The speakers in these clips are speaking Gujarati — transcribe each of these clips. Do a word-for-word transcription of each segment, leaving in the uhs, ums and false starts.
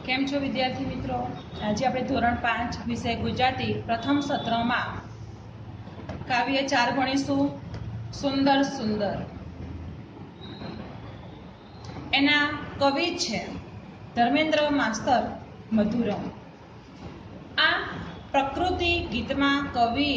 કેમ છો વિદ્યાર્થી મિત્રો? આજે આપણે ધોરણ પાંચ વિષય ગુજરાતી પ્રથમ સત્રમાં કાવ્ય ચાર ભણીશું. સુંદર સુંદર. એના કવિ છે ધર્મેન્દ્ર માસ્તર મધુરમ. આ પ્રકૃતિ ગીતમાં કવિએ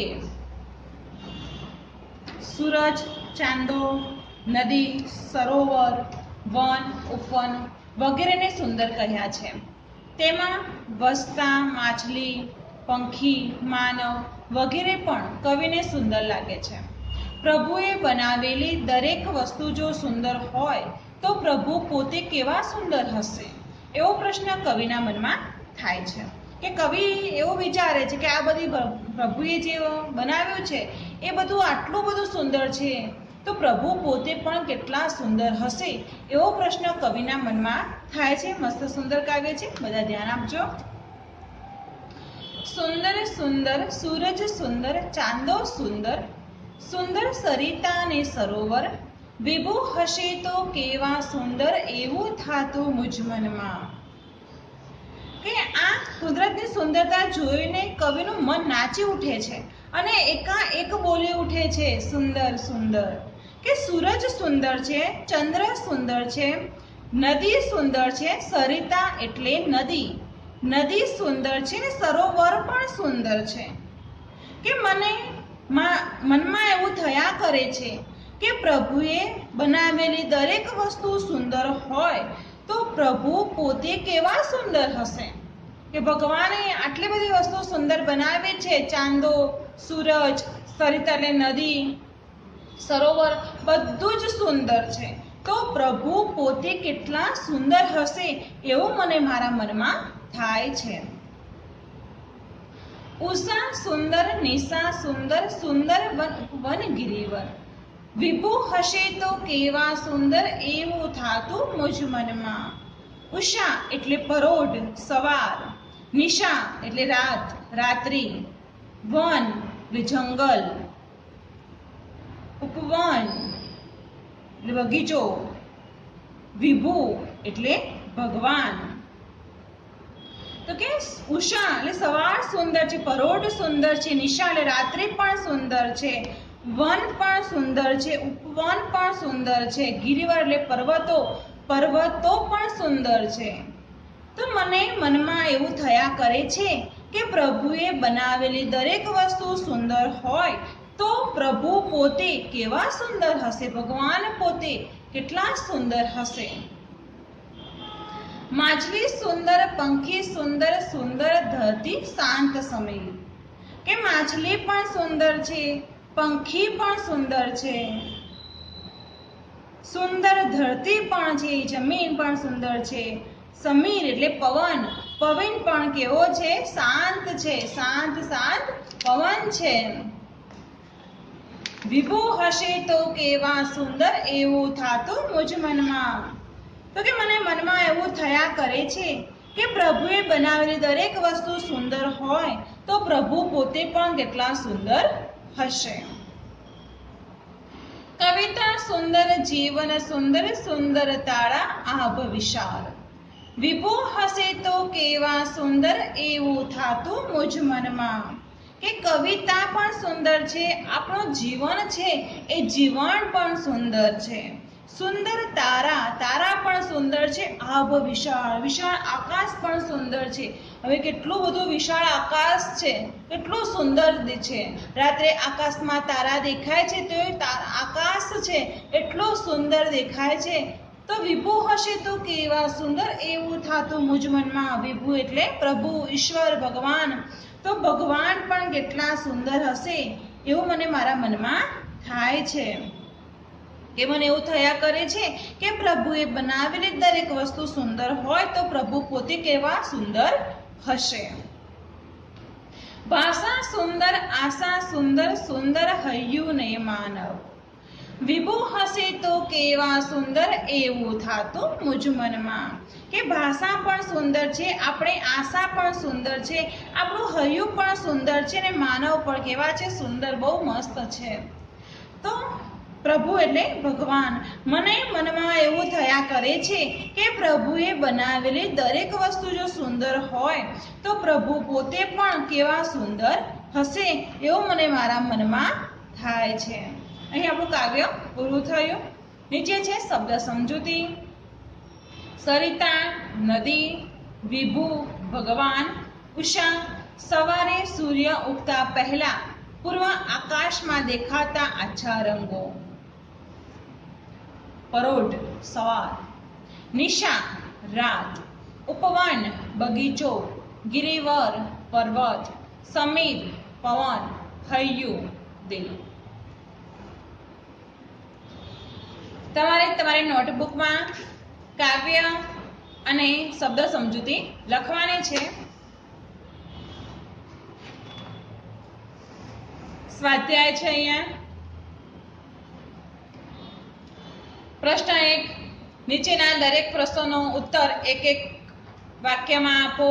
સૂરજ, ચાંદો, નદી, સરોવર, વન, ઉપવન વગેરેને સુંદર કહ્યા છે. તેમાં વસતા માછલી, પંખી, માનવ વગેરે પણ કવિને સુંદર લાગે છે. પ્રભુએ બનાવેલી દરેક વસ્તુ જો સુંદર હોય તો પ્રભુ પોતે કેવા સુંદર હશે, એવો પ્રશ્ન કવિના મનમાં થાય છે. કે કવિ એવું વિચારે છે કે આ બધી પ્રભુએ જે બનાવ્યું છે એ બધું આટલું બધું સુંદર છે, તો પ્રભુ પોતે પણ કેટલા સુંદર હશે, એવો પ્રશ્ન કવિના મનમાં થાય છે. મસ્ત સુંદર કાવ્ય છે, બધા ધ્યાન આપજો. સુંદર સુંદર સૂરજ સુંદર, ચાંદો સુંદર, સુંદર સરિતા ને સરોવર, વિભુ હશે તો કેવા સુંદર, એવું થાતું મુજ મનમાં. કે આ કુદરતની સુંદરતા જોઈને કવિનું મન નાચી ઉઠે છે અને એકાએક બોલી ઉઠે છે સુંદર સુંદર. કે સૂરજ સુંદર છે, ચંદ્ર સુંદર છે, નદી સુંદર છે, સરિતા એટલે નદી, નદી સુંદર છે ને સરોવર પણ સુંદર છે. કે મને મનમાં એવું થયા કરે છે કે પ્રભુએ બનાવેલી દરેક વસ્તુ સુંદર હોય તો પ્રભુ પોતે કેવા સુંદર હશે. કે ભગવાને આટલી બધી વસ્તુ સુંદર બનાવી છે, ચાંદો, સૂરજ, સરિતા એટલે નદી, સરોવર બધું જ સુંદર છે, તો પ્રભુ પોતે કેટલા સુંદર હશે એવું મને મારા મનમાં થાય છે. ઉષા સુંદર, નિશા સુંદર, સુંદર વન વન ગિરિવર, વિભુ હશે તો કેવા સુંદર, એવું થાતું મુજ મનમાં. ઉષા એટલે પરોઢ, સવાર, નિશા એટલે રાત, રાત્રિ, વન એટલે જંગલ, ઉપવન એટલે બગીચો, વિભુ એટલે ભગવાન. તો કે ઉષા એટલે સવાર સુંદર છે, પરોઢ સુંદર છે, નિશા એટલે રાત્રિ પણ સુંદર છે, વન પણ સુંદર છે, ઉપવન પણ સુંદર છે, ગિરિવર એટલે પર્વતો, પર્વતો પણ સુંદર છે. તો મને મનમાં એવું થયા કરે છે કે પ્રભુએ બનાવેલી દરેક વસ્તુ સુંદર હોય તો પ્રભુ પોતે કેવા સુંદર હશે, ભગવાન પોતે કેટલા સુંદર હશે. માછલી સુંદર, પંખી સુંદર, સુંદર ધરતી શાંત સમીર. કે માછલી પણ સુંદર છે, પંખી પણ સુંદર છે, સુંદર ધરતી પણ છે, જમીન પણ સુંદર છે, સમીર એટલે પવન, પવન પણ કેવો છે, શાંત છે, શાંત શાંત પવન છે. વિભુ હશે તો કેવા સુંદર, એવું થાતું મુજ મનમાં. તો કે મને મનમાં એવું થયા કરે છે કે પ્રભુએ બનાવેલી દરેક વસ્તુ સુંદર હોય તો પ્રભુ પોતે પણ કેટલા સુંદર હશે. કવિતા સુંદર, જીવન સુંદર, સુંદર તારા આભ વિશાળ, વિભુ હશે તો કેવા સુંદર, એવું થાતું મુજ મનમાં. કે કવિતા પણ સુંદર છે, આપણું જીવન છે એ જીવન પણ સુંદર છે, સુંદર તારા, તારા પણ સુંદર છે, આભ વિશાળ, વિશાળ આકાશ પણ સુંદર છે. હવે કેટલું બધું વિશાળ આકાશ છે, કેટલું સુંદર છે, રાત્રે આકાશમાં તારા દેખાય છે તો એ આકાશ છે એટલું સુંદર દેખાય છે. તો વિભુ હશે તો કેવા સુંદર, એવું થાતું મુજ મનમાં. વિભુ એટલે પ્રભુ, ઈશ્વર, ભગવાન, તો ભગવાન પણ કેટલા સુંદર હશે એવું મને મારા મનમાં થાય છે. કે મને એવું થયા કરે છે કે પ્રભુએ બનાવેલી દરેક વસ્તુ સુંદર હોય તો પ્રભુ પોતે કેવા સુંદર હશે. ભાષા સુંદર, આશા સુંદર, સુંદર હૈયું ને માનવ, વિભુ હશે તો કેવા સુંદર, એવું થાતું મુજ મનમાં. કે ભાષા પણ સુંદર છે, આપણે આશા પણ સુંદર છે, આપણું હૈયું પણ સુંદર છે ને માનવ પણ કેવા છે, સુંદર, બહુ મસ્ત છે. તો પ્રભુ એટલે ભગવાન. મને મનમાં એવું થયા કરે છે કે પ્રભુએ બનાવેલી દરેક વસ્તુ જો સુંદર હોય તો પ્રભુ પોતે પણ કેવા સુંદર હશે એવું મને મારા મનમાં થાય છે. અહીં આપણું કાવ્ય પૂરું થયું. નીચે છે શબ્દ સમજૂતી. સરિતા નદી, વિભુ ભગવાન, ઉષા સવારે સૂર્ય ઉગતા પહેલા પૂર્વ આકાશમાં દેખાતા આછા રંગો. પરોઢ સવાર, નિશા રાત, ઉપવન બગીચો, ગિરિવર પર્વત, સમીર પવન, હૈયું દિલ. તમારે તમારી નોટબુકમાં કાવ્ય અને શબ્દ સમજૂતી લખવાની છે. સ્વાધ્યાય છે અહીંયા. પ્રશ્ન એક, નીચેના દરેક પ્રશ્નોનો ઉત્તર એક એક વાક્યમાં આપો.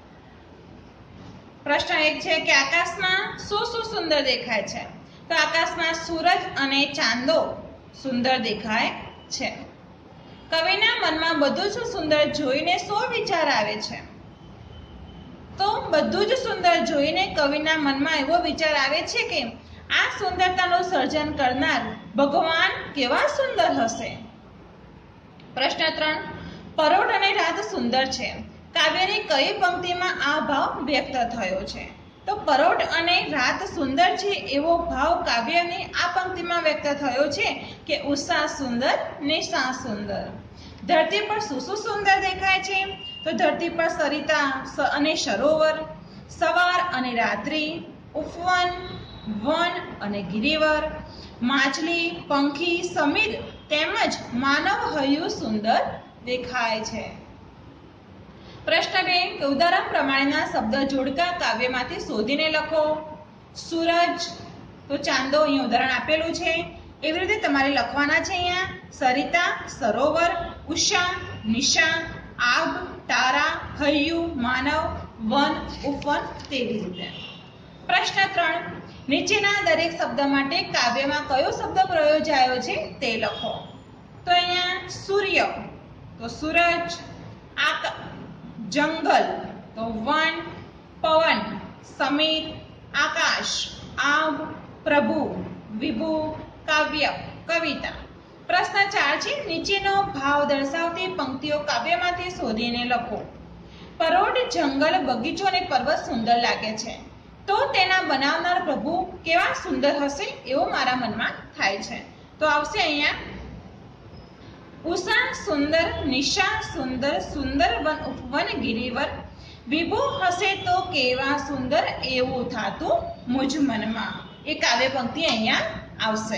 પ્રશ્ન એક છે કે આકાશમાં શું શું સુંદર દેખાય છે? તો આકાશમાં સૂરજ અને ચાંદો સુંદર દેખાય છે. કવિના મનમાં બધું જ સુંદર જોઈને શો વિચાર આવે છે? તો બધું જ સુંદર જોઈને કવિના મનમાં એવો વિચાર આવે છે કે આ સુંદરતાનું સર્જન કરનાર ભગવાન કેવા સુંદર હશે. પ્રશ્ન ત્રણ, પરોઢ અને રાત સુંદર છે. કાવ્યની કઈ પંક્તિમાં આ ભાવ વ્યક્ત થયો છે? તો પરોઢ અને રાત સુંદર છે એવો ભાવ કાવ્યની આ પંક્તિમાં વ્યક્ત થયો છે કે ઉષા સુંદર, નિશા સુંદર. ધરતી પર શું શું સુંદર દેખાય છે? તો ધરતી પર સરિતા અને સરોવર, સવાર અને રાત્રિ, ઉપવન, વન અને ગિરિવર, માછલી, પંખી, સમીર તેમજ માનવ હૈયું સુંદર દેખાય છે. પ્રશ્ન બે, ઉદાહરણ પ્રમાણેના શબ્દ જોડકા કાવ્યમાંથી શોધીને લખો. સૂરજ તો ચાંદો અહીંયા ઉદાહરણ આપેલું છે. એવી રીતે તમારે લખવાના છે અહીંયા સરિતા, સરોવર, ઉષા, નિશા, આગ, તારા, હૈયું, માનવ, વન, ઉપવન તેવી રીતે. પ્રશ્ન ત્રણ, નીચેના દરેક શબ્દ માટે કાવ્યમાં કયો શબ્દ પ્રયોજાયો છે તે લખો. તો અહીંયા સૂર્ય તો સૂરજ, આકાશ, જંગલ તો વન, પવન, સમીર, આકાશ, આગ, પ્રભુ, વિભુ, કાવ્ય, કવિતા. પ્રશ્ન ચાર છે, નીચેનો ભાવ દર્શાવતી પંક્તિઓ કાવ્યમાંથી શોધીને લખો. પરોઢ, જંગલ, બગીચો અને પર્વત સુંદર લાગે છે તો તેના બનાવનાર પ્રભુ કેવા સુંદર હશે એવું મારા મનમાં થાય છે. તો આવશે અહીંયા ઉષા સુંદર, નિશા સુંદર, સુંદર વન ઉપવન ગિરિવર, વિભુ હશે તો કેવા સુંદર એવું થાતું મુજ મનમાં. એ કાવ્ય પંક્તિ અહીંયા આવશે.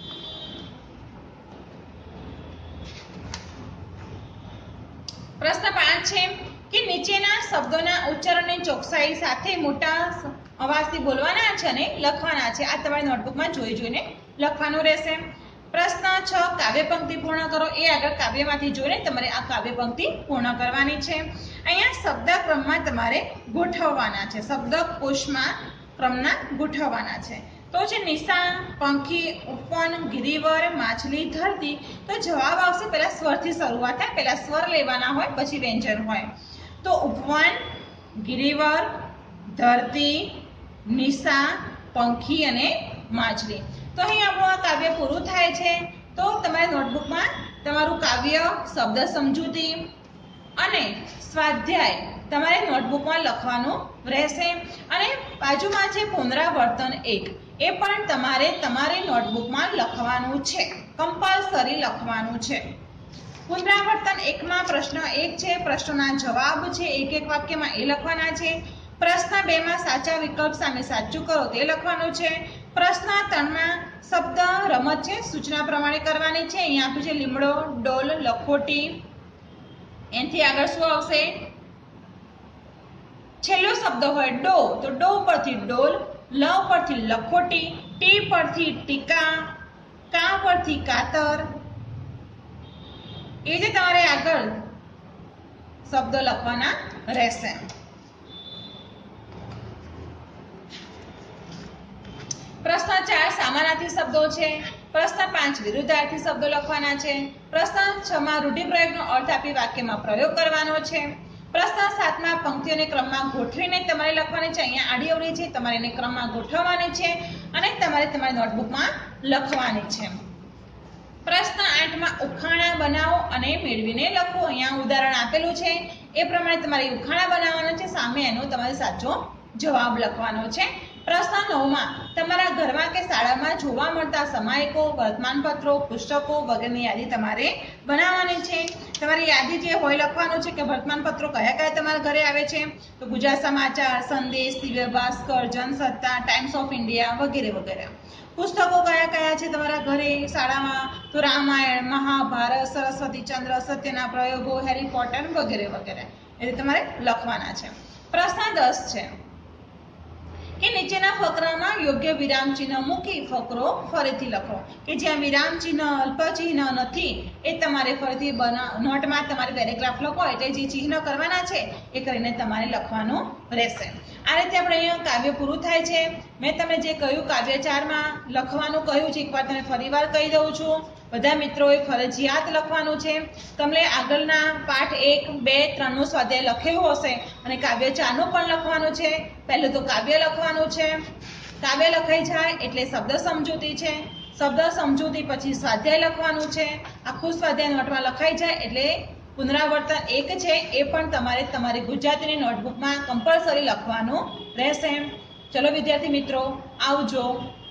પ્રશ્ન પાંચ છે કે નીચેના શબ્દોના ઉચ્ચારણની ચોકસાઈ સાથે મોટા અવાજથી બોલવાના છે અને લખવાના છે. આ તમારી નોટબુકમાં જોઈ જોઈને લખવાનું રહેશે. પ્રશ્ન છ, કાવ્ય પંક્તિ પૂર્ણ કરો. એ આગળ કાવ્યમાંથી જોઈને તમારે આ કાવ્ય પંક્તિ પૂર્ણ કરવાની છે. અહીંયા શબ્દ ક્રમમાં તમારે ગોઠવવાના છે. શબ્દ કોષમાં ક્રમના ગોઠવવાના છે. તો છે નિશા, પંખી, ઉપવન, ગિરિવર, માછલી, ધરતી. તો જવાબ આવશે પહેલા સ્વરથી શરૂઆત થાય. પહેલા સ્વર લેવાના હોય પછી વ્યંજન હોય. તો ઉપવન, ગિરિવર, ધરતી, નિશા, પંખી અને માછલી. તો અહીં આપણું આ કાવ્ય પૂરું થાય છે. તો તમારી નોટબુકમાં તમારું કાવ્ય, શબ્દ સમજૂતી અને સ્વાધ્યાય તમારે નોટબુકમાં લખવાનું રહેશે. અને બાજુમાં છે પુનરાવર્તન એક, એ પણ તમારે તમારી નોટબુકમાં લખવાનું છે. કમ્પલસરી લખવાનું છે. પુનરાવર્તન એકમાં પ્રશ્ન એક છે, પ્રશ્નોના જવાબ છે એક એક વાક્યમાં એ લખવાના છે. પ્રશ્ન બે માં સાચા વિકલ્પ સામે સાચું કરો તે લખવાનું છે. પ્રશ્ન ત્રણ માં શબ્દ રમત છે, સૂચના પ્રમાણે કરવાની છે. અહીંયા આપ્યું છે લીમડો, ડોલ, લખોટી. એનાથી આગળ શું આવશે? છેલ્લો શબ્દ હોય ડો તો ડો પરથી ડોલ, લ પરથી લખોટી, ટી પરથી ટીકા, કા પરથી કાતર. એ જે તમારે આગળ શબ્દો લખવાના રહેશે. પ્રશ્ન ચાર સમાનાર્થી શબ્દો છે. પ્રશ્ન પાંચ વિરુદ્ધાર્થી શબ્દો લખવાના છે. પ્રશ્ન છ માં રૂઢિપ્રયોગનો અર્થ આપી વાક્યમાં પ્રયોગ કરવાનો છે. પ્રશ્ન સાત માં પંક્તિઓને ક્રમમાં ગોઠવીને તમારે લખવાની છે. અહીંયા આડી અવળી છે, તમારે એને ક્રમમાં ગોઠવવાની છે અને તમારે તમારી નોટબુકમાં લખવાની છે. પ્રશ્ન આઠ માં ઉખાણા બનાવો અને મેળવીને લખો. અહીંયા ઉદાહરણ આપેલું છે એ પ્રમાણે તમારે ઉખાણા બનાવવાના છે, સામે એનો તમારે સાચો જવાબ લખવાનો છે. પ્રશ્ન નવ માં તમારા ઘરમાં કે શાળામાં જોવા મળતા સામાયિકો, વર્તમાનપત્રો, પુસ્તકો વગેરેની યાદી તમારે બનાવવાની છે. તમારી યાદી જે હોય લખવાનું છે કે વર્તમાનપત્રો કયા કયા તમારા ઘરે આવે છે, તો Gujarat Samachar, Sandesh, Divya Bhaskar, Jansatta, Times of India વગેરે વગેરે. પુસ્તકો કયા કયા છે તમારા ઘરે શાળામાં, તો રામાયણ, મહાભારત, સરસ્વતી ચંદ્ર, સત્યના પ્રયોગો, હેરી પોટર વગેરે વગેરે એ તમારે લખવાના છે. પ્રશ્ન દસ છે કે નીચેના ફકરામાં યોગ્ય વિરામ ચિહ્ન મૂકી ફકરો ફરીથી લખો. કે જ્યાં વિરામ ચિહ્ન, અલ્પચિહ્ન નથી એ તમારે ફરીથી નોટમાં તમારે પેરેગ્રાફ લખો એટલે જે ચિહ્ન કરવાના છે એ કરીને તમારે લખવાનું રહેશે. આ રીતે આપણે અહીંયા કાવ્ય પૂરું થાય છે. મેં તમને જે કહ્યું કાવ્ય ચારમાં લખવાનું કહ્યું છે, એકવાર તમે ફરીવાર કહી દઉં છું. બધા મિત્રોએ ફરજિયાત લખવાનું છે. તમને આગળના પાઠ એક બે ત્રણ નું સ્વાધ્યાય લખેલું હશે અને કાવ્ય ચારનું પણ લખવાનું છે. પહેલું તો કાવ્ય લખવાનું છે. કાવ્ય લખાઈ જાય એટલે શબ્દ સમજૂતી છે. શબ્દ સમજૂતી પછી સ્વાધ્યાય લખવાનું છે. આખું સ્વાધ્યાય નોટમાં લખાઈ જાય એટલે પુનરાવર્તન એક છે એ પણ તમારે તમારી ગુજરાતીની નોટબુકમાં કમ્પલસરી લખવાનું રહેશે. ચલો વિદ્યાર્થી મિત્રો, આવજો.